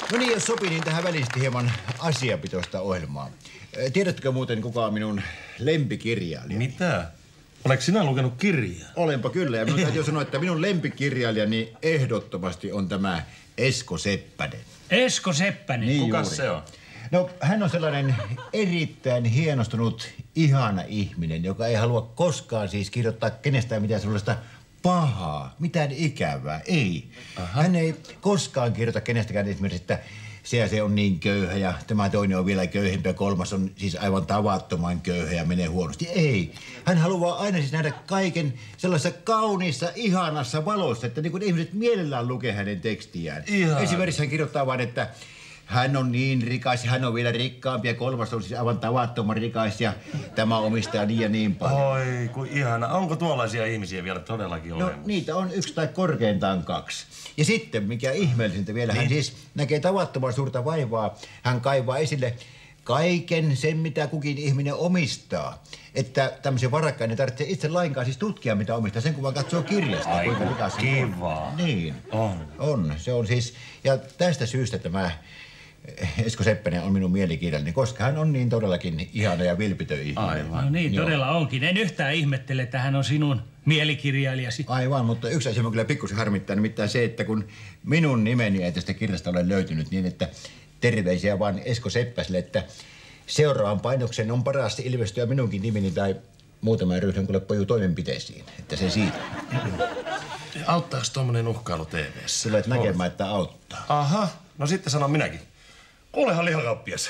No niin, jos sopii, niin tähän välisesti hieman asiapitoista ohjelmaa. Tiedättekö muuten, kuka on minun lempikirjailija? Mitä? Oletko sinä lukenut kirjaa? Olenpa kyllä, ja minun täytyy sanoa, että minun lempikirjailijani ehdottomasti on tämä Esko Seppänen. Esko Seppänen? Niin Kuka juuri. se on? No, hän on sellainen erittäin hienostunut, ihana ihminen, joka ei halua koskaan siis kirjoittaa kenestään mitään sellaista pahaa, mitään ikävää, ei. Aha. Hän ei koskaan kirjoita kenestäkään esimerkiksi, että se on niin köyhä ja tämä toinen on vielä köyhempi ja kolmas on siis aivan tavattoman köyhä ja menee huonosti. Ei. Hän haluaa aina siis nähdä kaiken sellaisessa kauniissa, ihanassa valossa, että niin kuin ihmiset mielellään lukee hänen tekstiään. Ihan. Esimerkiksi hän kirjoittaa vain, että hän on niin rikas ja hän on vielä rikkaampi ja kolmas on siis aivan tavattoman rikas ja tämä omistaa niin ja niin paljon. Oi, kuin ihana. Onko tuollaisia ihmisiä vielä todellakin No olemassa? niitä on 1 tai korkeintaan 2. Ja sitten, mikä ihmeellisintä vielä, hän siis näkee tavattoman suurta vaivaa. Hän kaivaa esille kaiken sen, mitä kukin ihminen omistaa. Että tämmöisen varakkaan ei tarvitse itse lainkaan siis tutkia, mitä omistaa. Sen kun vaan katsoo kirjasta. Ai, kuinka rikas hän on. kiva. Niin. On. Se on siis, ja tästä syystä tämä Esko Seppänen on minun mielikirjallinen, koska hän on niin todellakin ihana ja vilpitön ihminen. Aivan. No niin, Joo. todella onkin. En yhtään ihmettele, että hän on sinun mielikirjailijasi. Aivan, mutta yksi asia on kyllä pikkusen harmittaa, nimittäin se, että kun minun nimeni ei tästä kirjasta ole löytynyt, niin että terveisiä vaan Esko Seppäselle, että seuraavan painoksen on paras ilmestyä minunkin nimeni tai muutaman ryhdyn kuule pojuu toimenpiteisiin, että se siitä. Auttaako tuommoinen uhkailu TV:ssä? Tulet näkemään, että auttaa. Aha, no sitten sanon minäkin. Kuulehan lihakauppias.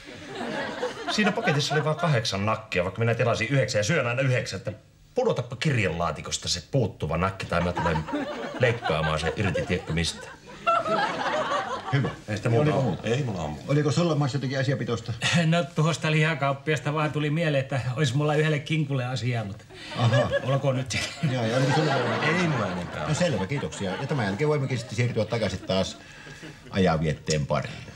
Siinä paketissa oli vain 8 nakkia, vaikka minä tilasin 9 ja syön aina 9, että pudotappa kirjanlaatikosta se puuttuva nakki tai mä tulen leikkaamaan se irti, tiedätkö mistä. Hyvä. Ei sitä muuta Oliko ole. muuta? Ei mulla ole muuta. Oliko sulla Maks jotenkin asiapitoista? No tuosta lihakauppiasta vaan tuli mieleen, että olisi mulla yhdelle kinkulle asiaa, mutta Aha. olkoon nyt se. Ja oliko sulla? Ei mulla enempää. No selvä, kiitoksia. Ja tämän jälkeen voimmekin sitten siirtyä takaisin taas ajanvietteen pariin.